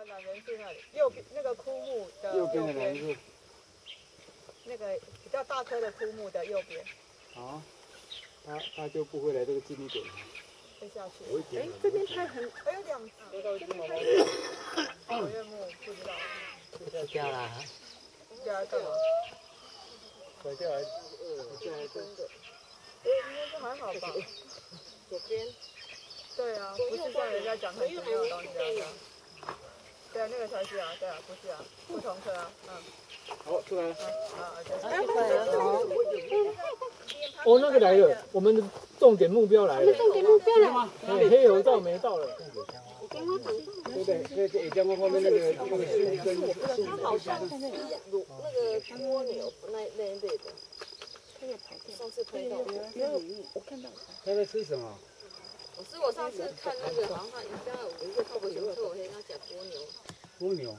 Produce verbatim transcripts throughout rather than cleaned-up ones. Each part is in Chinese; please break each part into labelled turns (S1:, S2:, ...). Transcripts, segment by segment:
S1: 呃，懒人是那里，右边那个枯木的右边，的是那个比较大棵的枯木的右边。好，他他就不会来这个近一点。会下去。哎，这边拍很，还有两只。这边拍火焰木不知道。要掉了。掉来干嘛？甩掉来，掉来真的。哎，应该是还好吧。左边。对啊，不是像人家讲很重要的东西啊。对啊，那个才是啊，对啊，不是啊，不同科啊，嗯。好，出来了。啊，哎，出来了。哦，那个来了，我们的重点目标来了。重点目标了。黑黑油皂没到了。对对，对对，江湾后面那个那个树根树，它好像是那个蜗牛那那一类的。它有跑掉。上次拍到的。有，我看到。它在吃什么？我是我上次看那个，好像它应该有一个透过熊特我黑，它讲蜗牛。蜗牛。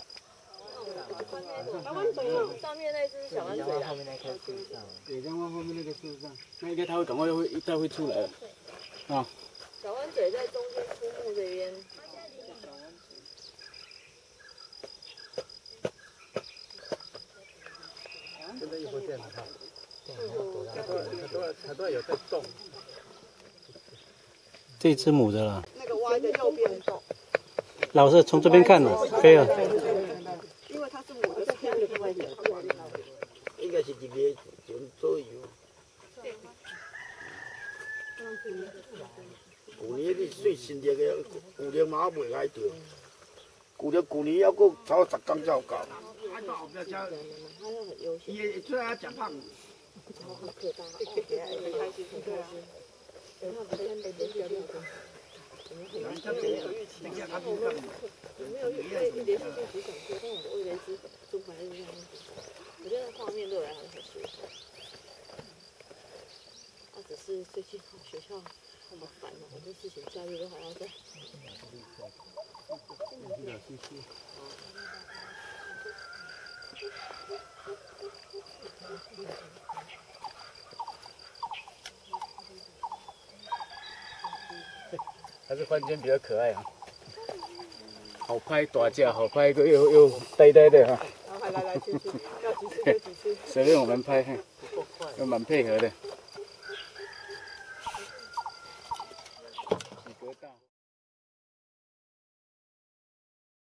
S1: 台湾总有上面那只小湾嘴啦。后面那棵树上。对，江湾后面那个树上，那应该它会赶快会一再会出来了。啊。小湾嘴在中间枯木这边。现在一会见了它。它都它都它都有在动。这只母的啦。那个歪的右边动。老师从这边看了，飞了。因为它是母的，是偏另外一边。应该是一个前左右。去年你最新的个，去年嘛未挨着。去年去年还阁超十天才有到。伊会出来食胖。很可大，很开心，很开心。然后昨天没得交流过。我们很没有预期，我没有预期，连续性只想说，但我以为是中华日这样子。我觉得画面对我来讲很舒服。啊，只是最近学校好烦哦，很多事情假日都还要在。还是番茄比较可爱啊，好拍大架，好拍又又又呆呆的哈。来来来，去去，要几次就几次。随便我们拍，又蛮配合的。